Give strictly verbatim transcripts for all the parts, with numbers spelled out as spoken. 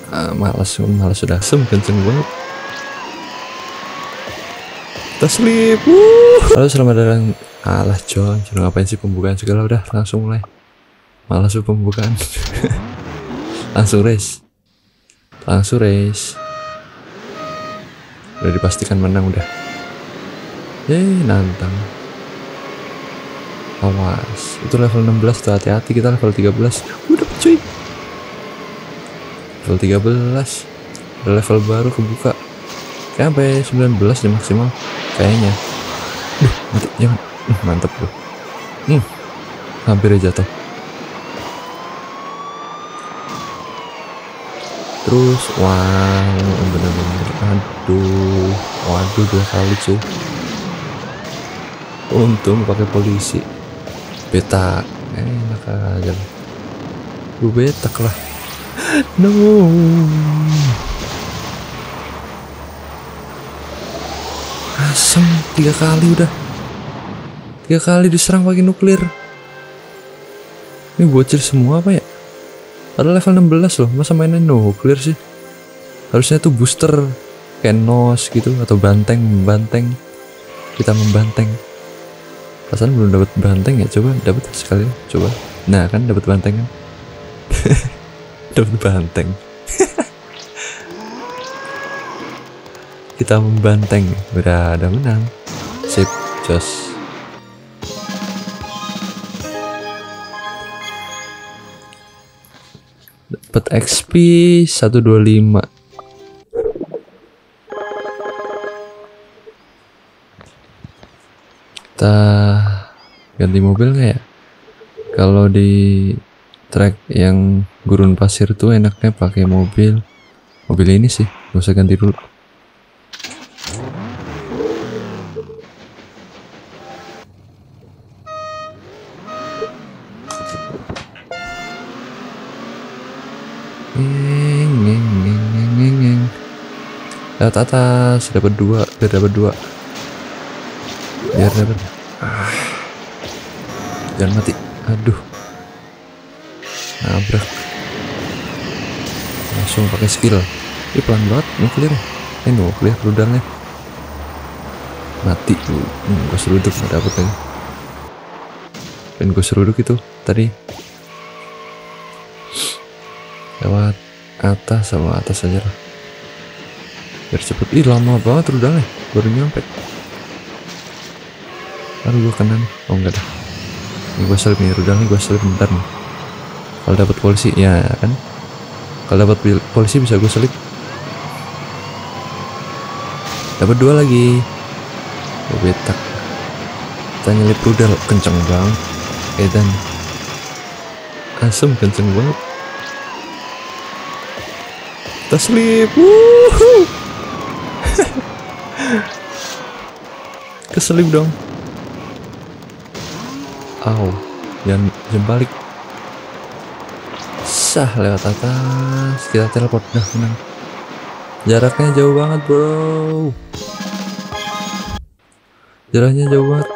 uh, malas malas sudah sem kenceng banget. Taslip. Halo, selamat datang. Alah John, John ngapain sih pembukaan segala, udah langsung mulai. Malas tuh pembukaan. Langsung race. Langsung race. Udah dipastikan menang udah. Yeay, nantang. Awas, itu level enam belas tuh, hati-hati, kita level tiga belas. Udah cuy. Level tiga belas. Ada level baru kebuka. Kayak sampai sembilan belas nih maksimal kayaknya. Duh, mati, jangan. Uh, mantep bro. Hmm, hampir aja jatuh. Terus, wow, bener-bener, aduh, waduh, dua kali cuy. Untung pakai polisi. Beta, enak aja. Gue betak lah. No. Asem, tiga kali udah. Tiga kali diserang pakai nuklir. Ini bocil semua apa ya? Ada level enam belas loh, masa mainnya nuklir sih? Harusnya tuh booster kayak nos gitu, atau banteng, membanteng. Kita membanteng. Perasaan belum dapat banteng ya, coba dapat sekali, coba. Nah kan dapat banteng kan? Dapat banteng. Kita membanteng, udah ada menang. Sip, jos. Dapat X P seratus dua puluh lima. Kita ganti mobil nggak ya? Kalau di track yang gurun pasir tuh enaknya pakai mobil mobil ini sih, gak usah ganti dulu. Ngeng ngeng ngeng ngeng ngeng ngeng. Lihat atas, dapat dua, biar dapat dua. Biar dapat. Ah. Jangan mati. Aduh. Nabrak. Langsung pakai skill. Ini pelan banget nuklir. Eh nuklir rudalnya. Mati tuh. Hmm, gue seruduk nggak dapet lagi. Dan gue seruduk itu tadi. Lewat atas sama atas aja lah. Biar cepet. Ih lama banget rudalnya. Baru nyampe. Aduh gue kena nih. Oh enggak dah. Ini gue selip nih rudalnya, gue selip bentar nih. Kalau dapat polisi ya kan. Kalau dapat polisi bisa gue selip. Dapat dua lagi. Gue betak. Kita nyelip rudal kenceng banget. Edan. Asem kenceng banget. Kita selip. Wuhuu. Keselip dong. Au, jangan, jangan balik. Sah lewat atas. Kita teleport dah menang. Jaraknya jauh banget bro. Jaraknya jauh banget.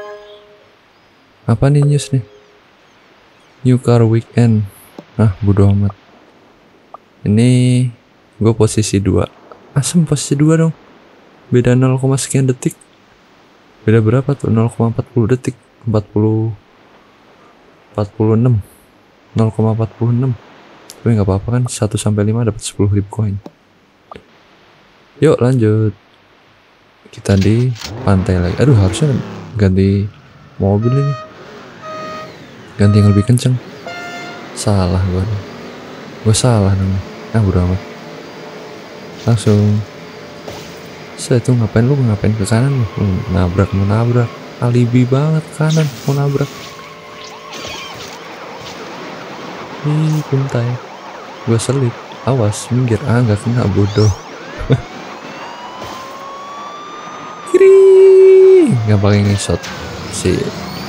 Apa nih news nih? New car weekend. Ah bodo amat. Ini gue posisi dua. Asem posisi dua dong. Beda nol, sekian detik. Beda berapa tuh? nol koma empat puluh detik. empat puluh empat puluh enam. nol koma empat puluh enam. Tapi nggak apa-apa kan, satu sampai lima dapat sepuluh ribu koin. Yuk lanjut. Kita di pantai lagi. Aduh harusnya ganti mobil ini. Ganti yang lebih kenceng. Salah gue. Gue salah dong. Ah udah amat. Langsung. Saya tuh ngapain lu ngapain ke kanan lu? Hmm, nabrak mau nabrak. Alibi banget kanan mau nabrak. Ih kuntai. Gue selip. Awas minggir. Ah nggak kena bodoh. Kiri. Nggak pakai nge-shot sih.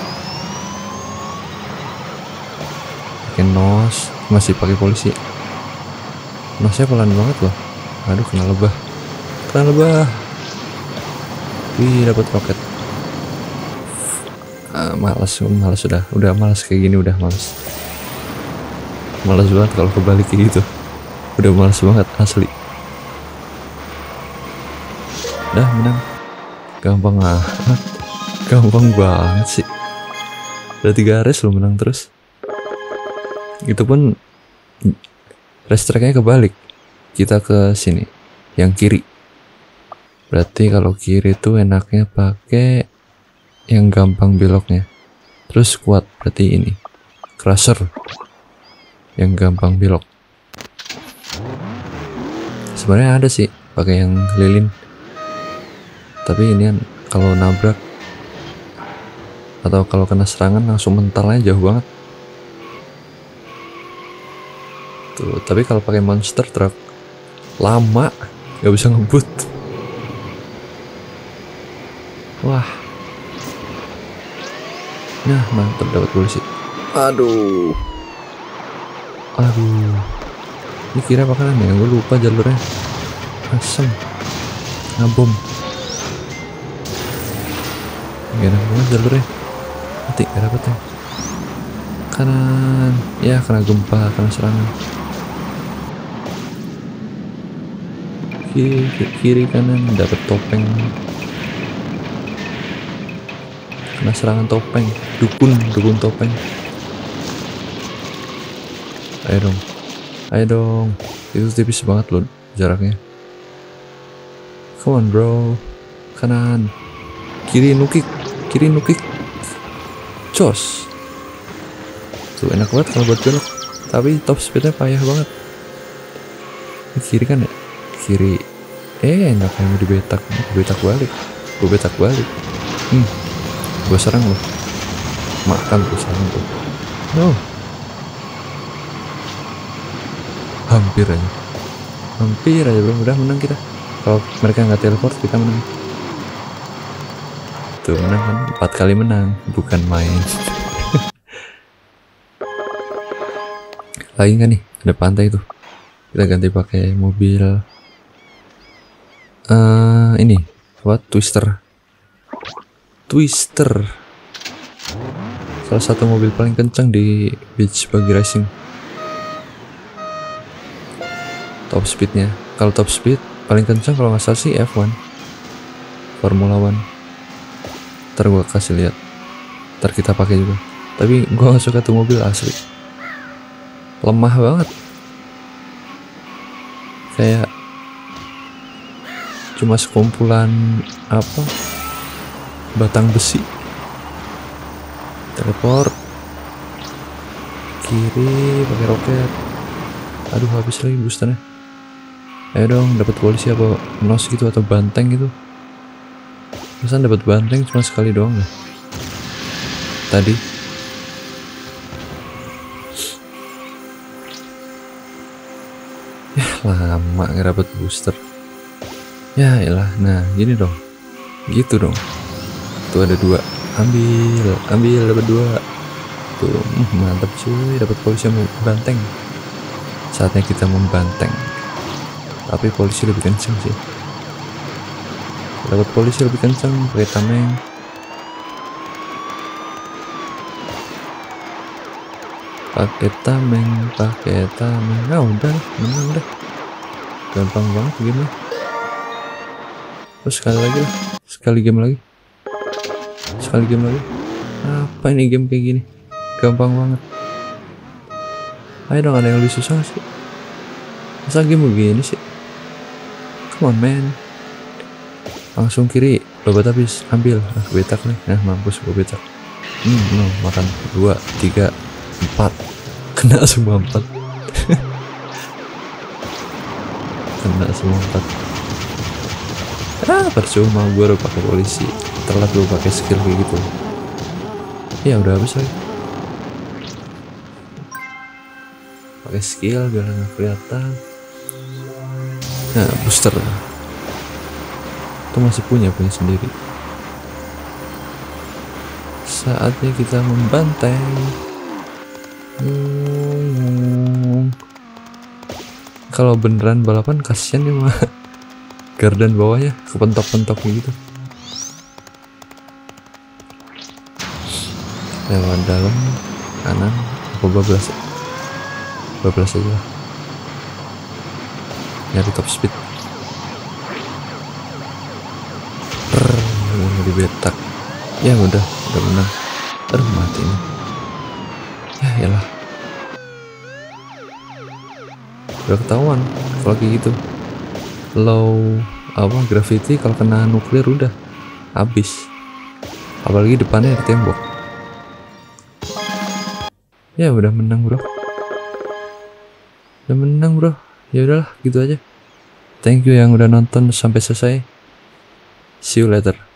Pakai nos. Masih pakai polisi. Nosnya pelan banget loh. Aduh kena lebah. Kena lebah. Wih dapat roket. Uh, malas, malas sudah, udah malas kayak gini, udah malas. Malas banget kalau kebalik kayak gitu. Udah males banget asli. Dah menang. Gampang amat. Gampang banget sih. Udah tiga race lo menang terus. Itu pun race tracknya kebalik. Kita ke sini, yang kiri. Berarti kalau kiri tuh enaknya pakai yang gampang beloknya. Terus kuat berarti ini. Crusher. Yang gampang belok. Sebenarnya ada sih pakai yang lilin. Tapi ini kan kalau nabrak atau kalau kena serangan langsung mentalnya jauh banget. Tuh, tapi kalau pakai monster truck lama, nggak bisa ngebut. Wah. Nah, mantap dapat polisi. Aduh. Aduh. Ini kira apa kanan ya? Gue lupa jalurnya. Asem. Ngabom. Gak enak banget jalurnya. Mati, gak dapet ya. Kanan. Ya, kena gempa, kena serangan. Kiri, kiri kanan. Dapat topeng. Kena serangan topeng. Dukun, dukun topeng. Ayo dong. Ayo dong. Itu tipis banget loh jaraknya. Come on bro. Kanan. Kiri nukik. Kiri nukik. Jos. Tuh enak banget kalau buat belok. Tapi top speednya payah banget. Ini kiri kan ya? Kiri. Eh enak yang mau dibetak. Gue betak balik. Gue betak balik. Hmm. Gue serang loh. Makan gue serang tuh. No. Hampir aja. Hampir aja bro. Udah menang kita. Kalau mereka nggak teleport kita menang. Tuh menang kan. Empat kali menang. Bukan main. Lagi nggak nih? Ada pantai tuh. Kita ganti pakai mobil. Uh, ini. Apa? Twister. Twister. Salah satu mobil paling kencang di beach buggy racing. Top speednya, kalau top speed paling kencang kalau nggak salah sih F satu Formula One. Ntar gua kasih lihat, ntar kita pakai juga. Tapi gua nggak suka tuh mobil asli, lemah banget, kayak cuma sekumpulan apa batang besi. Teleport kiri pakai roket. Aduh habis lagi boosternya. Ayo dong, dapat polisi apa nos gitu atau banteng gitu. Pesan dapat banteng cuma sekali doang deh. Tadi. Ya lama nggak dapat booster. Ya elah, nah gini dong. Gitu dong. Tuh ada dua. Ambil, ambil dapat dua. Tuh, mantap cuy, dapat polisi yang banteng. Saatnya kita membanteng. Tapi polisi lebih kencang sih. Dapat polisi lebih kencang pakai tameng. Pakai tameng, pakai tameng. Nah udah, menang dah. Gampang banget game. Terus sekali lagi lah, sekali game lagi. Sekali game lagi. Apa ini game kayak gini? Gampang banget. Ayo dong, ada yang lebih susah sih. Masa game begini sih? Come on man. Langsung kiri. Lobat habis. Ambil. Nah, betak nih. Nah mampus gue betak. Hmm no. Makan. Dua. Tiga. Empat. Kena semua empat. Kena semua empat. Ah percuma gue udah pakai polisi. Telat gue pakai skill kayak gitu. Ya udah habis lagi. Pakai skill biar nggak kelihatan. Nah booster itu masih punya punya sendiri. Saatnya kita membanteng. hmm. Kalau beneran balapan kasihan nih mah gardan bawahnya kepentok-pentok gitu. Lewat dalam kanan apa bablas bablas aja. nyari top speed. Prrrr, di betak. Ya udah, udah menang. Aduh mati ini. Ya iyalah. Udah ketahuan kalau kayak gitu. Low apa gravity kalau kena nuklir udah habis. Apalagi depannya ada tembok. Ya udah menang bro. Udah menang bro. Ya udahlah gitu aja. Thank you yang udah nonton sampai selesai. See you later.